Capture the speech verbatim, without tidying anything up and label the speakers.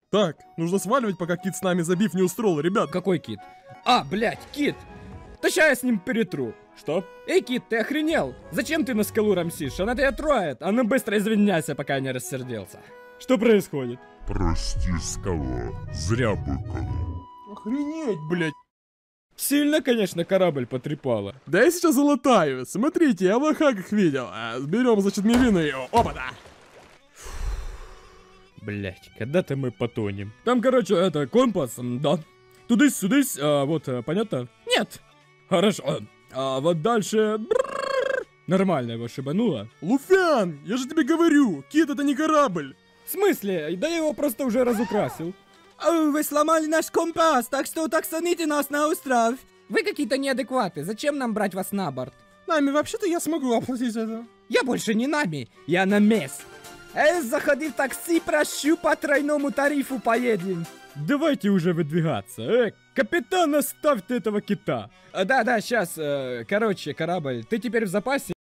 Speaker 1: Так, нужно сваливать, пока Кит с нами забив не устроил, ребят.
Speaker 2: Какой Кит? А, блядь, Кит! Да ща я с ним перетру.
Speaker 1: Что?
Speaker 2: Эй, Кит, ты охренел? Зачем ты на скалу рамсишь? Она тебя троет. А ну быстро извиняйся, пока я не рассердился. Что происходит?
Speaker 3: Прости, скала, зря быканул.
Speaker 1: Охренеть, блядь.
Speaker 2: Сильно, конечно, корабль потрепало.
Speaker 1: Да я сейчас залатаю. Смотрите, я в лохах видел. А, берем, значит, мивину ее. Опа-да.
Speaker 2: Блять, когда-то мы потонем. Там, короче, это компас, да. Тудысь-сюдысь, а, вот, а, понятно? Нет. Хорошо. А вот дальше... Нормально его шибануло.
Speaker 1: Луфян, я же тебе говорю, Кит это не корабль.
Speaker 2: В смысле? Да я его просто уже разукрасил.
Speaker 4: О, вы сломали наш компас, так что таксоните нас на остров.
Speaker 5: Вы какие-то неадекваты. Зачем нам брать вас на борт?
Speaker 1: Нами, вообще-то я смогу оплатить это.
Speaker 5: Я больше не нами. Я на мес.
Speaker 4: Эй, заходи в такси, прошу, по тройному тарифу поедем.
Speaker 2: Давайте уже выдвигаться. Э, капитан, оставь ты этого кита. А, да-да, сейчас, э, короче, корабль, ты теперь в запасе.